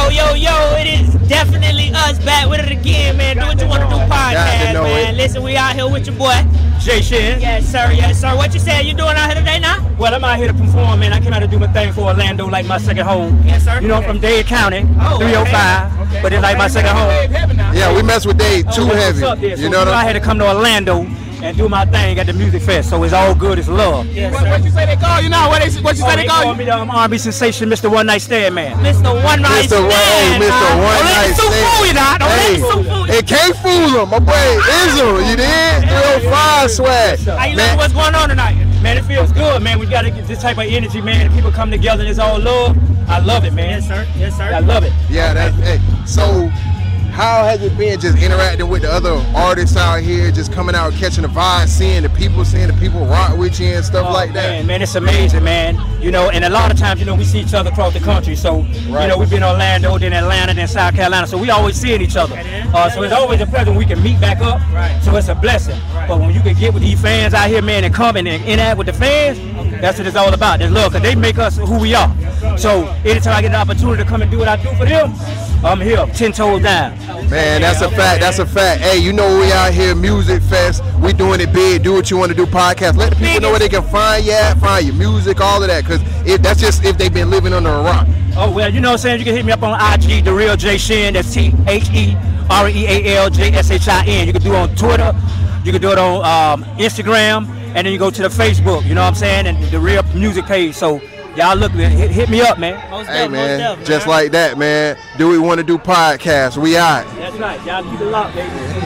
Yo, it is definitely us back with it again, man. Do what you want to do podcast, man. Listen, we out here with your boy, JShin. Yes, sir. What you saying? You doing out here today now? Well, I'm out here to perform, man. I came out to do my thing for Orlando, like my second home. Yes, sir. You know, from Dade County, 305, but it's like my second home. Yeah, we mess with Dade too heavy. You know what I had to come to Orlando and do my thing at the Music Fest, so it's all good, it's love. Yes, what you say they call you now? What you say they call you? Me the R&B sensation, Mr. One Night Stand, man. Mr. One Night Stand. Mr. One Night Stand. It can't fool him, my boy Izzo, you did? 305 swag. How you know what's going on tonight? Man, it feels good, man. We got to get this type of energy, man. People come together and it's all love. I love it, man. Yes, sir. I love it. Yeah, so how has it been just interacting with the other artists out here, just coming out, catching the vibe, seeing the people rock with you and stuff like that? Man, it's amazing, man. You know, and a lot of times, you know, we see each other across the country. So, you know, we've been in Orlando, then Atlanta, then South Carolina. So we always seeing each other. So it's always a pleasure when we can meet back up. So it's a blessing. But when you can get with these fans out here, man, and come and interact with the fans, that's what it's all about. There's love, because they make us who we are. So anytime I get an opportunity to come and do what I do for them, I'm here, 10 toes down. Man, that's a fact. That's a fact. Hey, you know we out here, Music Fest. We doing it big. Do what you want to do podcast. Let the people know where they can find you at, find your music, all of that. Because that's just if they've been living under a rock. Oh, well, you know what I'm saying? You can hit me up on IG, The Real JShin. That's TheRealJShin. You can do it on Twitter. You can do it on Instagram. And then you go to the Facebook, you know what I'm saying? And The Real music page. So y'all look, hit me up, man. Hey, man, just like that, man. Do we want to do podcast? We out. That's right. Y'all keep it locked, baby.